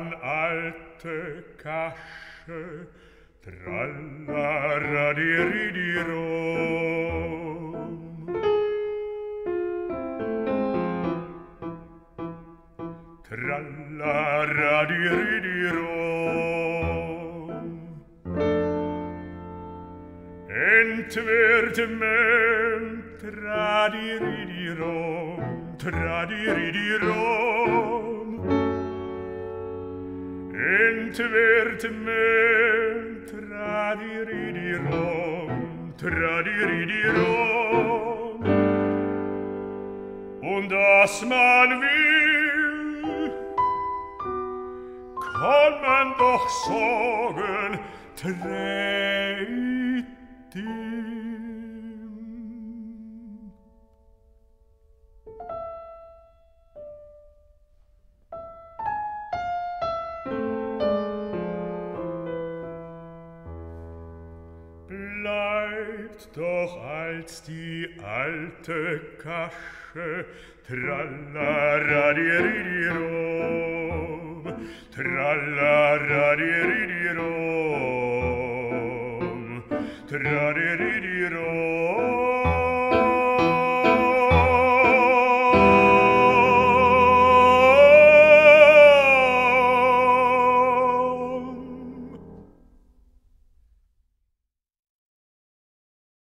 an alte Kasche, tralala-radiridiro. Tralala-radiridiro. Entwertement, tradiridirom, tradiridirom. Entwertement, tradiridirom, tradiridirom. Und dass man will, kann man doch sagen, bleibt doch als die alte Kasche, tralala-radiridiro, tralala-radiridiro, tralala-radiridiro.